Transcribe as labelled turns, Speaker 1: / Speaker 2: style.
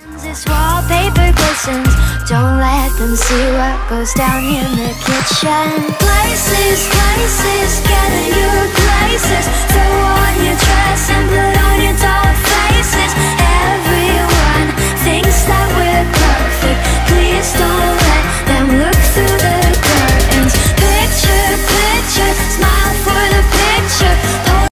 Speaker 1: This wallpaper glistens. Don't let them see what goes down in the kitchen. Places, places, gather your places. Throw on your dress and put